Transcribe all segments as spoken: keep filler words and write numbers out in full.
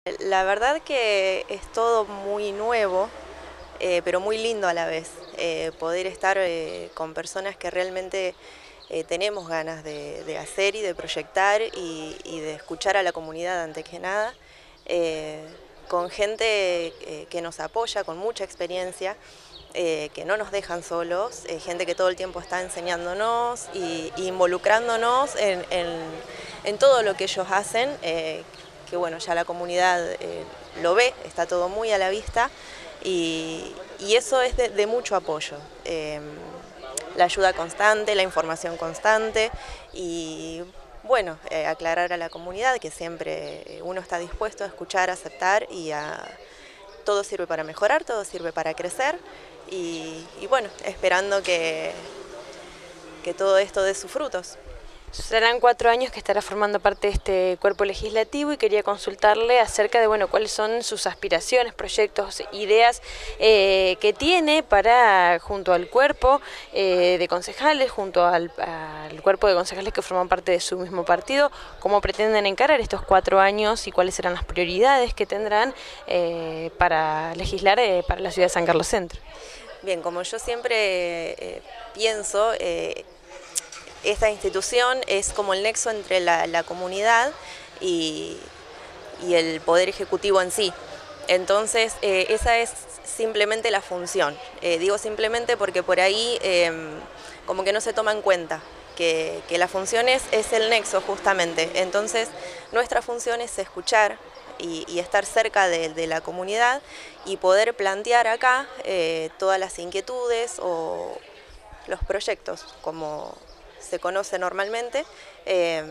La verdad que es todo muy nuevo, eh, pero muy lindo a la vez. Eh, poder estar eh, con personas que realmente eh, tenemos ganas de, de hacer y de proyectar y, y de escuchar a la comunidad antes que nada. Eh, con gente eh, que nos apoya, con mucha experiencia, eh, que no nos dejan solos, eh, gente que todo el tiempo está enseñándonos y, y involucrándonos en, en, en todo lo que ellos hacen, eh, que bueno, ya la comunidad eh, lo ve, está todo muy a la vista y, y eso es de, de mucho apoyo. Eh, la ayuda constante, la información constante y bueno, eh, aclarar a la comunidad que siempre uno está dispuesto a escuchar, a aceptar y a, todo sirve para mejorar, todo sirve para crecer y, y bueno, esperando que, que todo esto dé sus frutos. Serán cuatro años que estará formando parte de este cuerpo legislativo y quería consultarle acerca de bueno cuáles son sus aspiraciones, proyectos, ideas eh, que tiene para, junto al cuerpo eh, de concejales, junto al, al cuerpo de concejales que forman parte de su mismo partido, cómo pretenden encarar estos cuatro años y cuáles serán las prioridades que tendrán eh, para legislar eh, para la ciudad de San Carlos Centro. Bien, como yo siempre eh, pienso, eh, esta institución es como el nexo entre la, la comunidad y, y el poder ejecutivo en sí. Entonces, eh, esa es simplemente la función. Eh, digo simplemente porque por ahí eh, como que no se toma en cuenta que, que la función es, es el nexo justamente. Entonces, nuestra función es escuchar y, y estar cerca de, de la comunidad y poder plantear acá eh, todas las inquietudes o los proyectos, como se conoce normalmente, eh,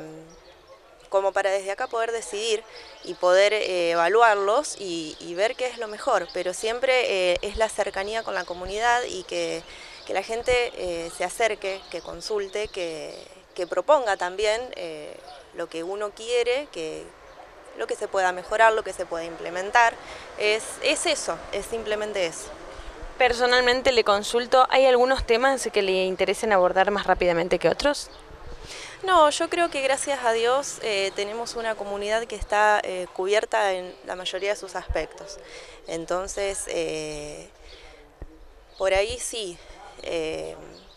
como para desde acá poder decidir y poder eh, evaluarlos y, y ver qué es lo mejor, pero siempre eh, es la cercanía con la comunidad y que, que la gente eh, se acerque, que consulte, que, que proponga también eh, lo que uno quiere, que lo que se pueda mejorar, lo que se pueda implementar, es, es eso, es simplemente eso. Personalmente le consulto, ¿hay algunos temas que le interesen abordar más rápidamente que otros? No, yo creo que gracias a Dios eh, tenemos una comunidad que está eh, cubierta en la mayoría de sus aspectos. Entonces, eh, por ahí sí, eh,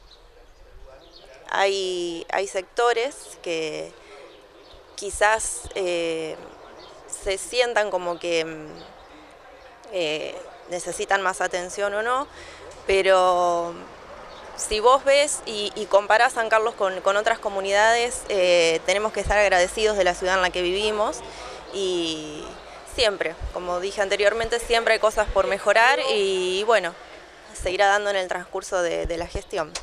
hay, hay sectores que quizás eh, se sientan como que eh, necesitan más atención o no, pero si vos ves y, y comparás San Carlos con, con otras comunidades, eh, tenemos que estar agradecidos de la ciudad en la que vivimos y siempre, como dije anteriormente, siempre hay cosas por mejorar y bueno, se irá dando en el transcurso de, de la gestión.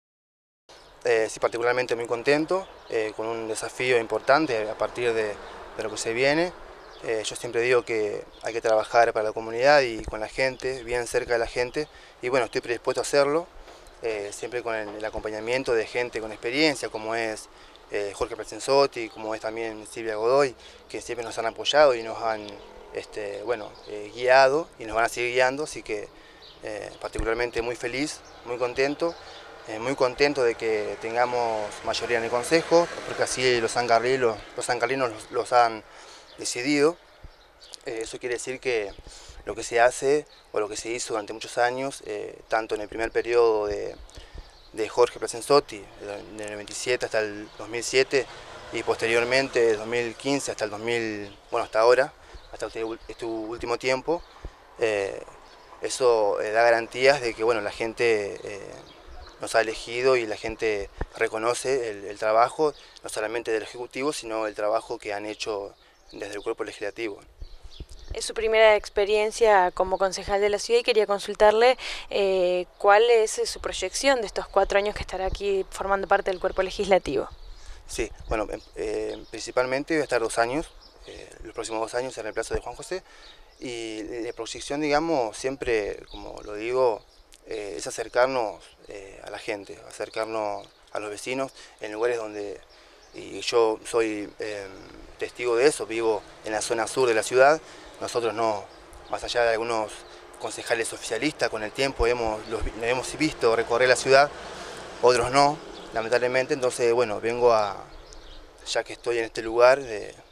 Eh, sí, particularmente muy contento, eh, con un desafío importante a partir de, de lo que se viene. Eh, yo siempre digo que hay que trabajar para la comunidad y con la gente, bien cerca de la gente, y bueno, estoy predispuesto a hacerlo, eh, siempre con el, el acompañamiento de gente con experiencia, como es eh, Jorge Placenzotti, como es también Silvia Godoy, que siempre nos han apoyado y nos han este, bueno, eh, guiado y nos van a seguir guiando, así que eh, particularmente muy feliz, muy contento. Eh, muy contento de que tengamos mayoría en el Consejo, porque así los sancarlinos los, sancarlinos los, los han decidido. Eh, eso quiere decir que lo que se hace o lo que se hizo durante muchos años, eh, tanto en el primer periodo de, de Jorge Placenzotti, del noventa y siete hasta el dos mil siete, y posteriormente del dos mil quince hasta el dos mil, bueno, hasta ahora, hasta este, este último tiempo, eh, eso eh, da garantías de que bueno, la gente eh, nos ha elegido y la gente reconoce el, el trabajo, no solamente del Ejecutivo, sino el trabajo que han hecho desde el cuerpo legislativo. Es su primera experiencia como concejal de la ciudad y quería consultarle eh, cuál es su proyección de estos cuatro años que estará aquí formando parte del cuerpo legislativo. Sí, bueno, eh, principalmente voy a estar dos años, eh, los próximos dos años en reemplazo de Juan José, y la proyección, digamos, siempre, como lo digo, eh, es acercarnos eh, a la gente, acercarnos a los vecinos en lugares donde, y yo soy eh, testigo de eso, vivo en la zona sur de la ciudad, nosotros no, más allá de algunos concejales oficialistas, con el tiempo hemos, los, hemos visto recorrer la ciudad, otros no, lamentablemente, entonces bueno, vengo a, ya que estoy en este lugar, de,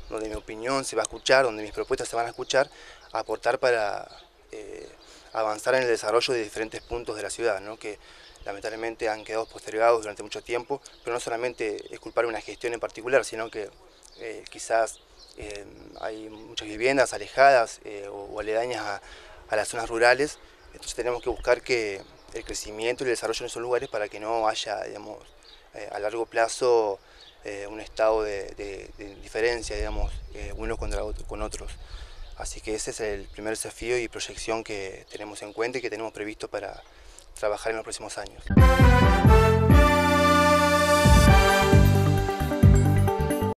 donde mi opinión se va a escuchar, donde mis propuestas se van a escuchar, a aportar para eh, avanzar en el desarrollo de diferentes puntos de la ciudad, ¿no? Que lamentablemente han quedado postergados durante mucho tiempo, pero no solamente es culpar una gestión en particular, sino que eh, quizás eh, hay muchas viviendas alejadas eh, o, o aledañas a, a las zonas rurales, entonces tenemos que buscar que el crecimiento y el desarrollo en esos lugares para que no haya, digamos, eh, a largo plazo eh, un estado de, de, de diferencia, digamos, eh, unos contra otro, con otros. Así que ese es el primer desafío y proyección que tenemos en cuenta y que tenemos previsto para trabajar en los próximos años.